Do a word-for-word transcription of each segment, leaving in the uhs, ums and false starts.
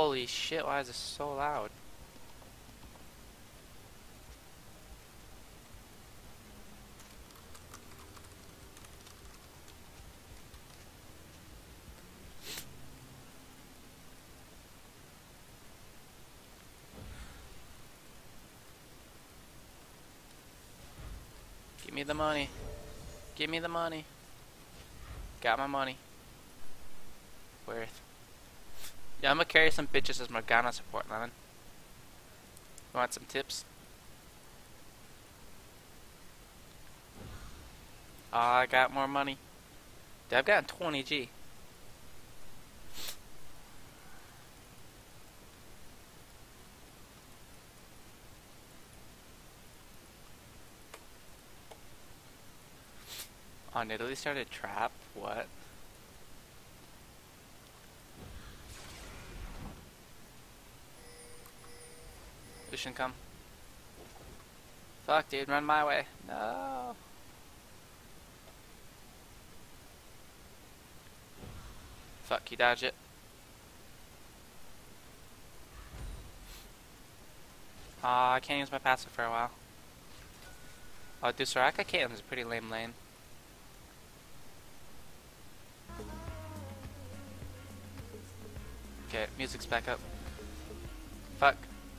Holy shit, why is this so loud? Give me the money. Give me the money. Got my money. Worth. Yeah, I'm gonna carry some bitches as Morgana support, Lemon. You want some tips? Oh, I got more money. Dude, I've gotten twenty G. Oh, Nidalee started trap? What? Lucian, come. Fuck, dude, run my way. No. Fuck, you dodge it. Aw, uh, I can't use my passive for a while. Oh, dude, Soraka Caitlyn's a pretty lame lane. Okay, music's back up. Fuck.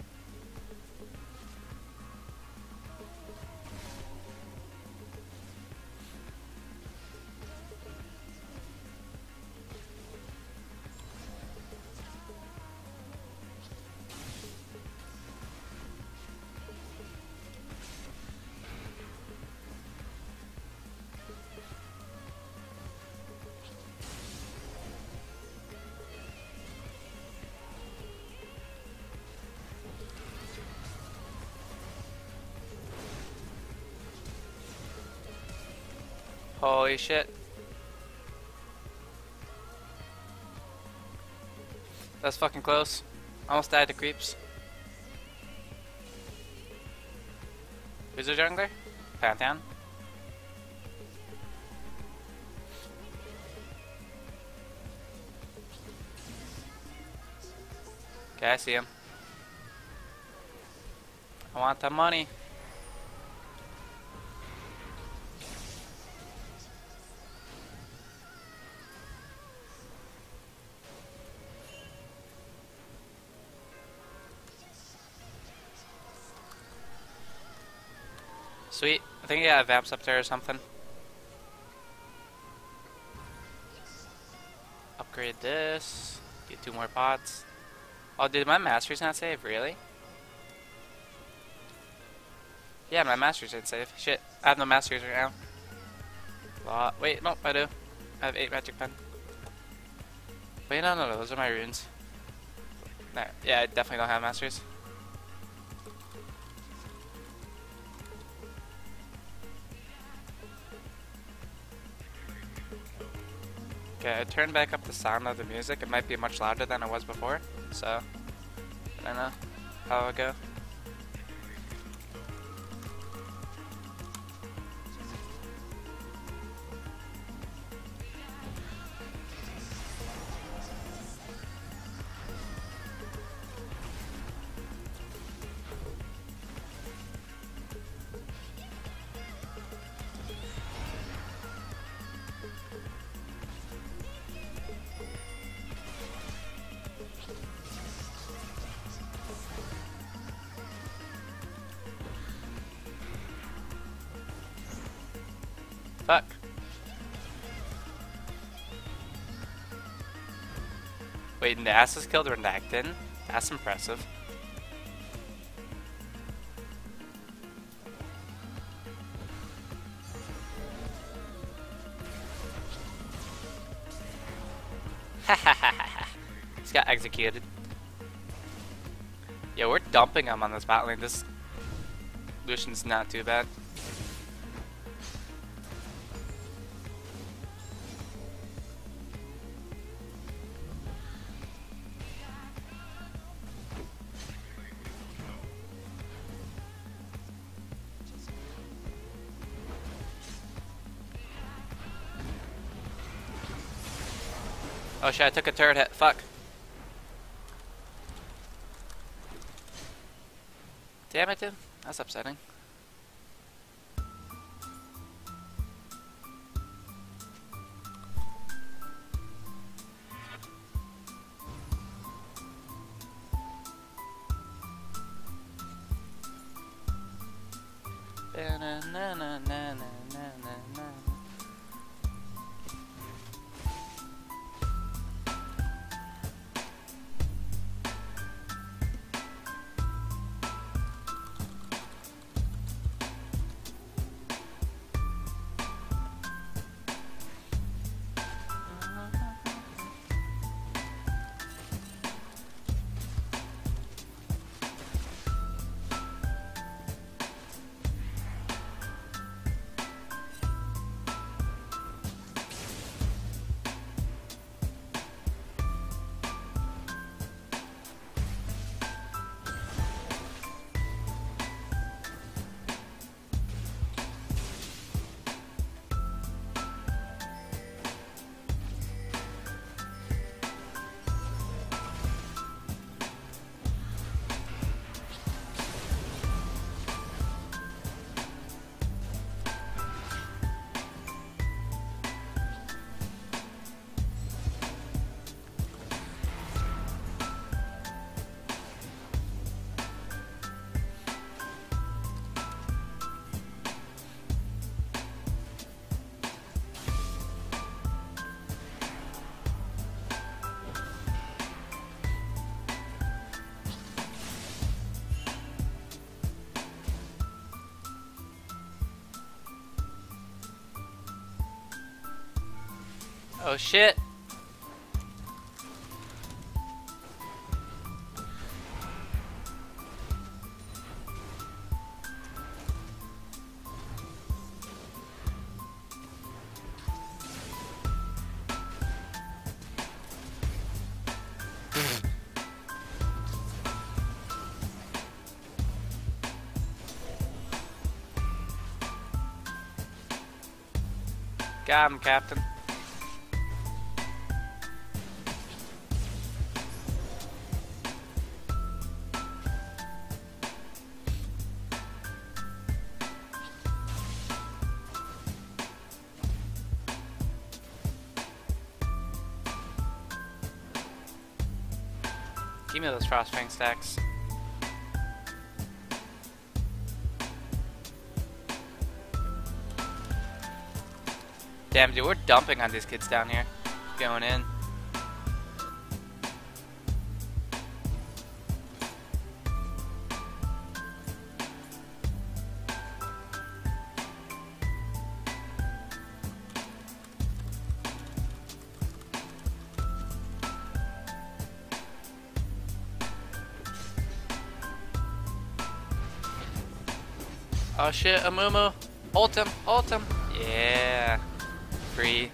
Holy shit. That's fucking close. Almost died to creeps. Who's the jungler? Pantheon. Okay, I see him. I want the money. Sweet. I think he got vamps up there or something. Upgrade this. Get two more pots. Oh, did my master's not save? Really? Yeah, my master's didn't save. Shit. I have no masters right now. Uh, wait, no, I do. I have eight magic pen. Wait, no, no, no. Those are my runes. No, yeah, I definitely don't have masters. Okay, I turned back up the sound of the music. It might be much louder than it was before, so I don't know how it'll go. Fuck. Wait, Nasus killed Renekton? That's impressive. He's got executed. Yeah, we're dumping him on this bot lane. This Lucian's not too bad. Oh shit, I took a turret hit. Fuck. Damn it, dude. That's upsetting. Oh shit. Got him, Captain. Give me those Frostfang stacks. Damn, dude, we're dumping on these kids down here. Going in. Oh shit, Amumu. Ult him, ult him. Yeah. Free.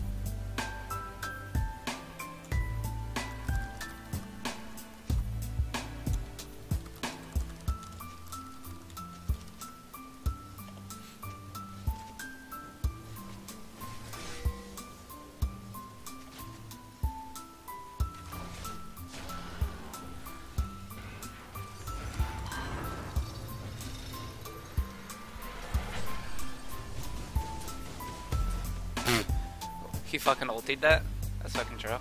He fucking ultied that? That's fucking true.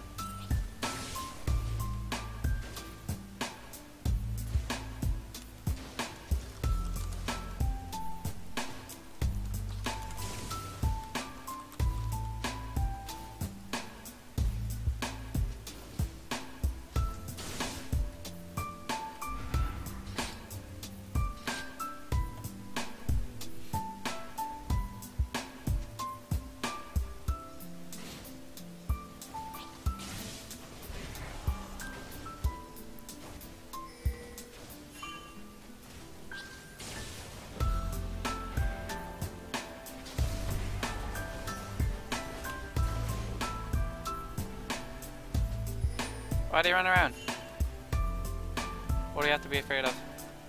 Why do you run around? What do you have to be afraid of?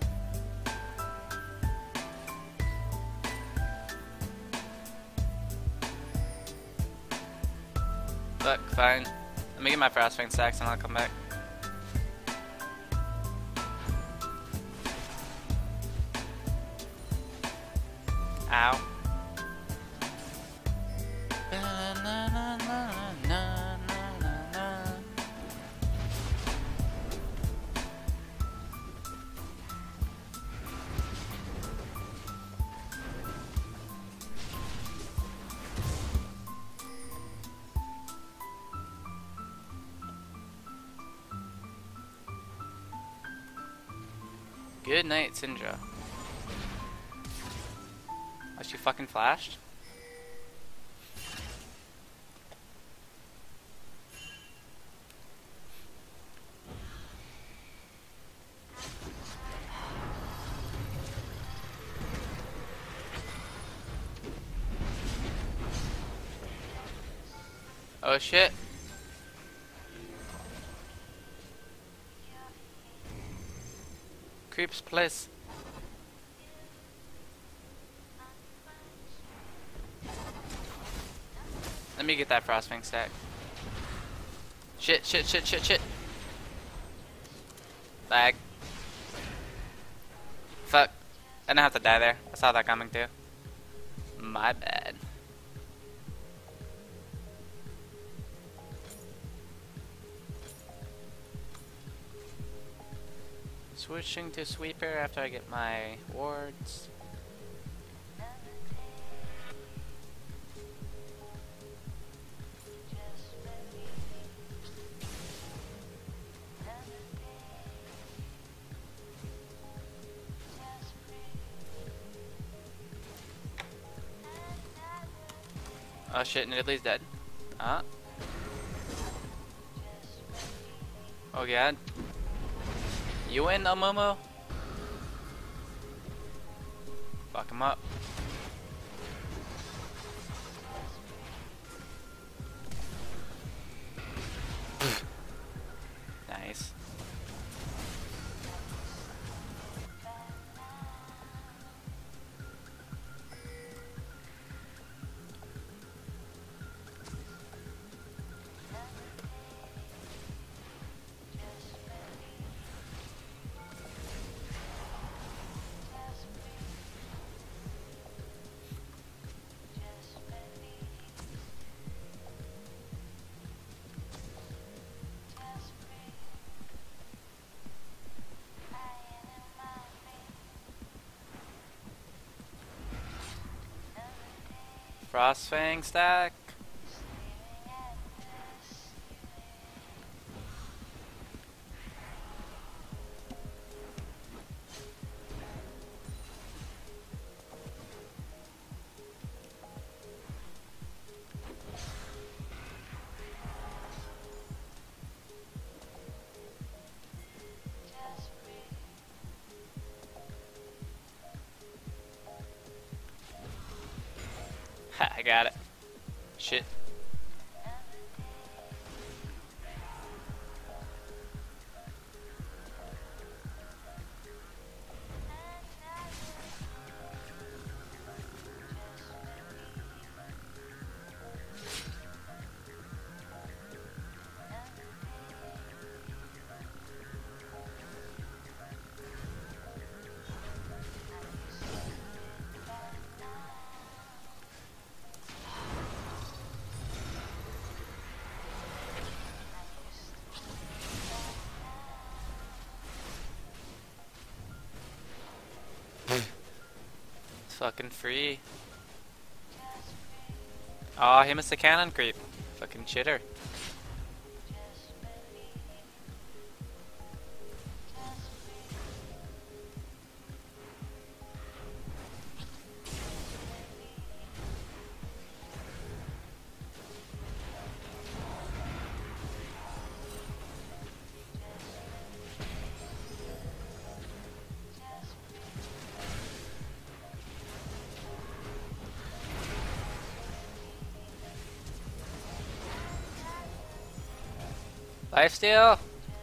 Look, fine. Let me get my Frostfang stacks and I'll come back. Ow. Good night, Syndra. Oh, she fucking flashed? Oh shit. Creeps, please. Let me get that Frostfang stack. Shit, shit, shit, shit, shit. Lag. Fuck. I didn't have to die there. I saw that coming too. My bad. Switching to sweeper after I get my wards. Oh shit, Nidalee's dead. Ah. Oh god. You win, Amumu? Fuck him up. Nice. Frostfang stack. Ha, I got it. Shit. It's fucking free. Aw, oh, he missed the cannon creep. Fucking shitter. Lifesteal.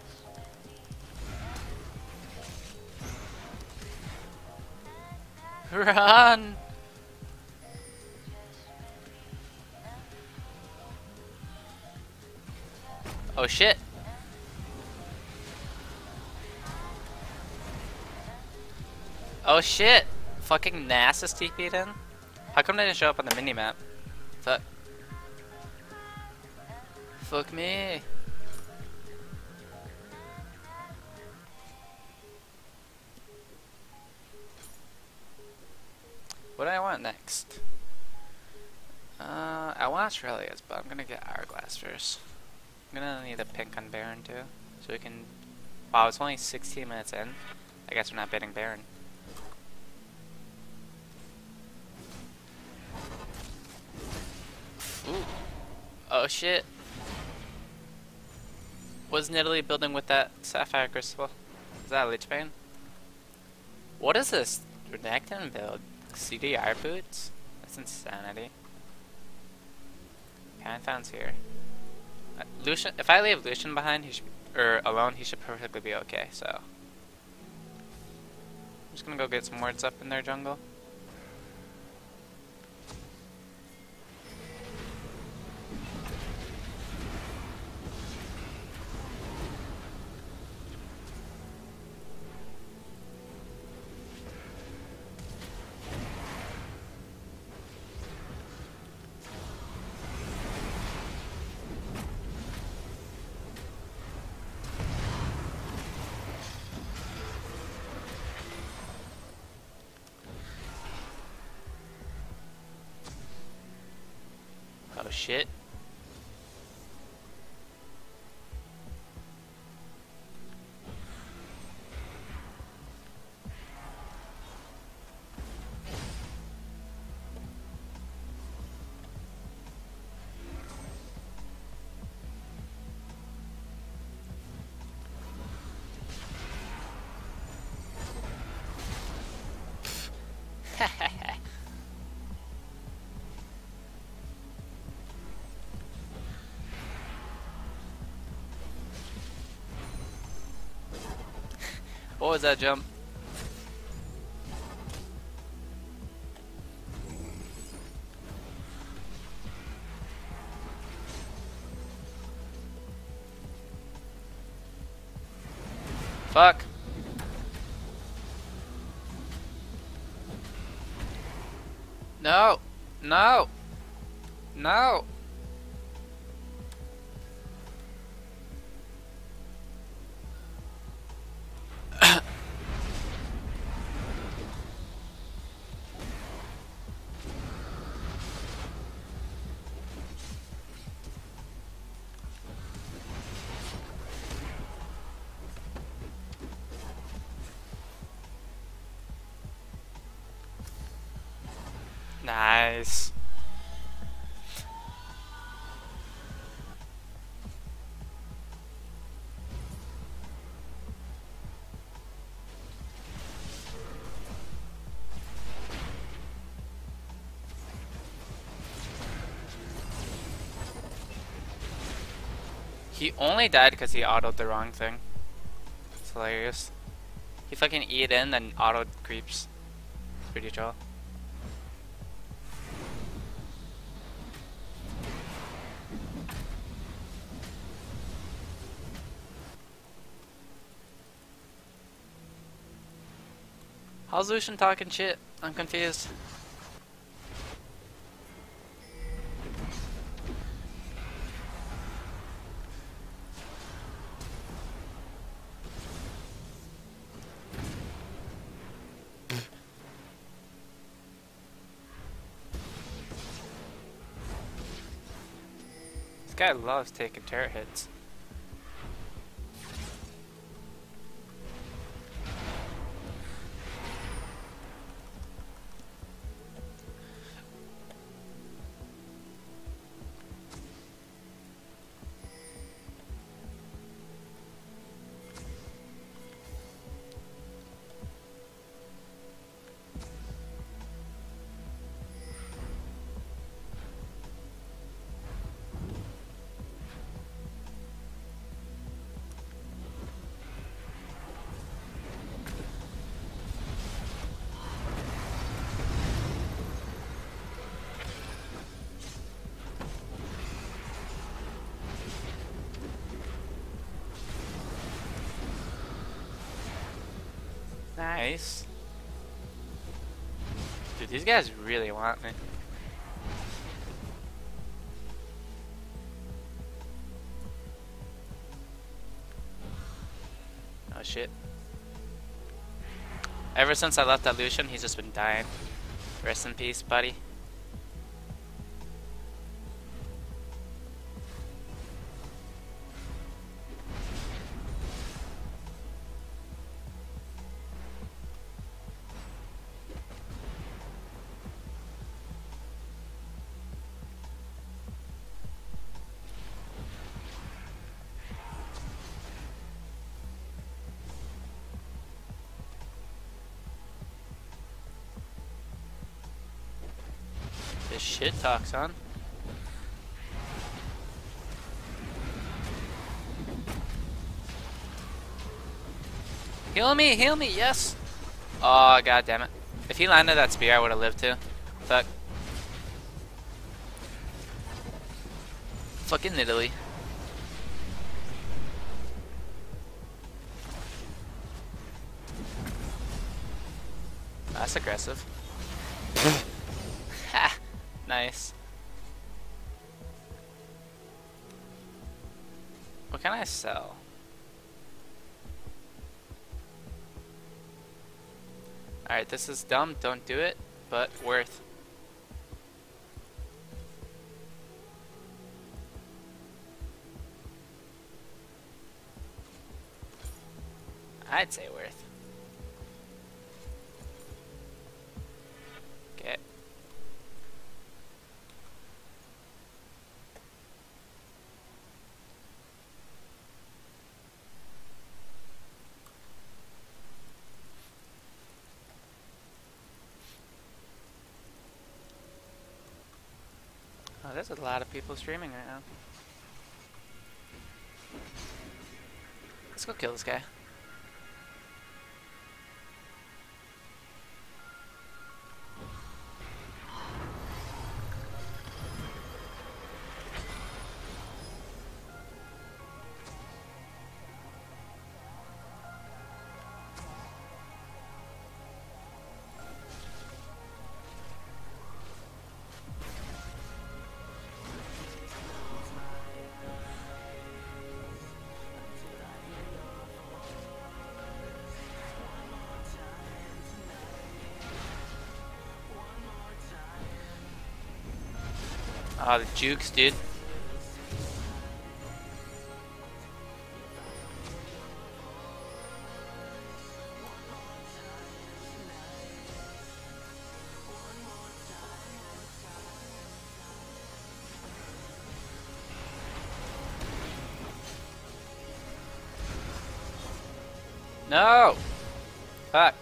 Run. Oh shit. Oh shit. Fucking Nasus T P'd in. How come they didn't show up on the mini map? Fuck. Fuck me. What do I want next? Uh, I want Australia's, but I'm gonna get Hourglass first. I'm gonna need a pink on Baron too, so we can. Wow, it's only sixteen minutes in. I guess we're not bidding Baron. Ooh. Oh shit. Wasn't Italy building with that Sapphire Crystal? Is that a Lich Bane? What is this? Renekton build? C D R boots? That's insanity. Pantheon's here. Uh, Lucian, if I leave Lucian behind, he should, or alone, he should perfectly be okay, so. I'm just gonna go get some wards up in their jungle. Oh shit. What was that jump? Fuck. No. No. No. Nice. He only died because he autoed the wrong thing. It's hilarious. He fucking eat in, then auto creeps. It's pretty chill. How's Lucian talking shit? I'm confused. This guy loves taking turret hits. Nice. Dude, these guys really want me. Oh shit. Ever since I left that Lucian, he's just been dying. Rest in peace, buddy. This shit talk, son. Heal me, heal me, yes! Oh, god damn it. If he landed that spear, I would have lived too. Fuck. Fucking Italy. That's aggressive. Ha! Nice. What can I sell? Alright, this is dumb, don't do it, but worth. I'd say worth. Okay. Oh, there's a lot of people streaming right now. Let's go kill this guy. Oh, the jukes, dude. No! Fuck.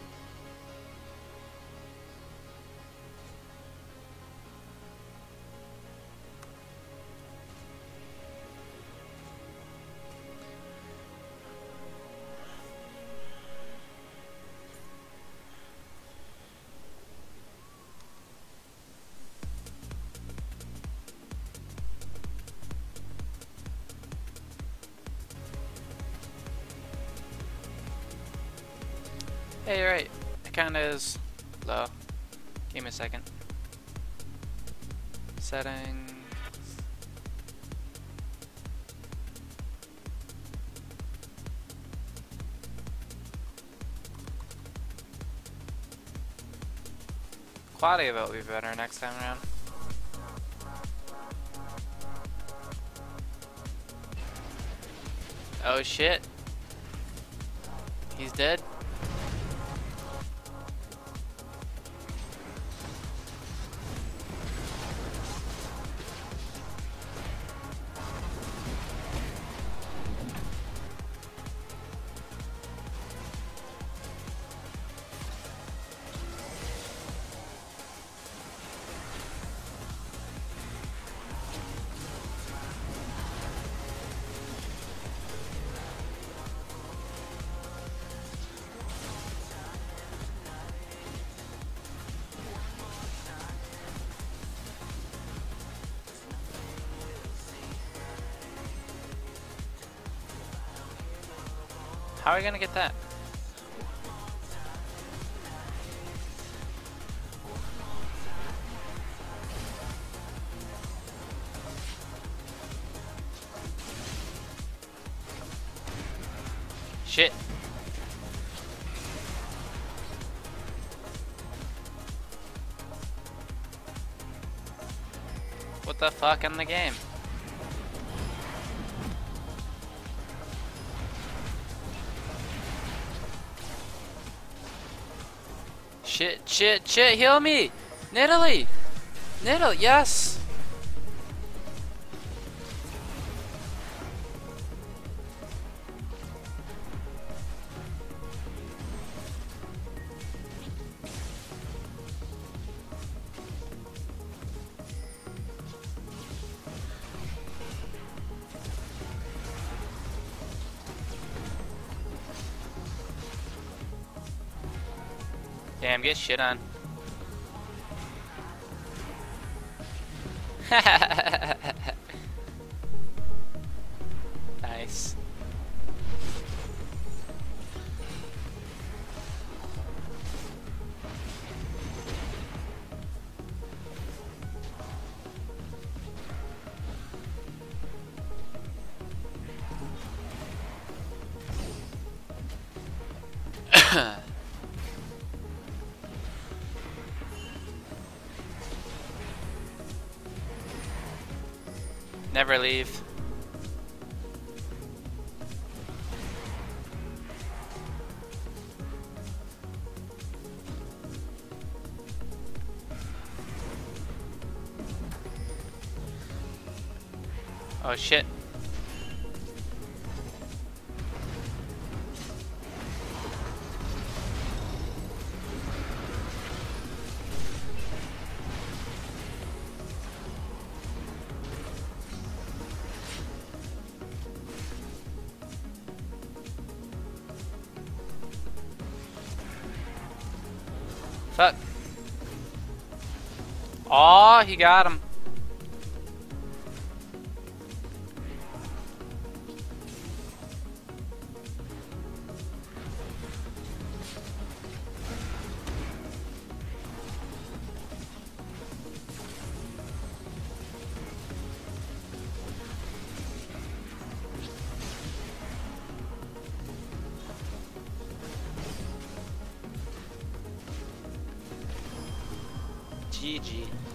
Hey, you're right. It kinda is low. Give me a second. Settings. Quality of it will be better next time around. Oh shit. He's dead. How are we gonna get that? Shit. What the fuck in the game? Shit, shit, shit, heal me! Nidalee! Nidalee, yes! Damn, get shit on. Nice. Never leave. Oh shit. Fuck. Aw, he got him. G G.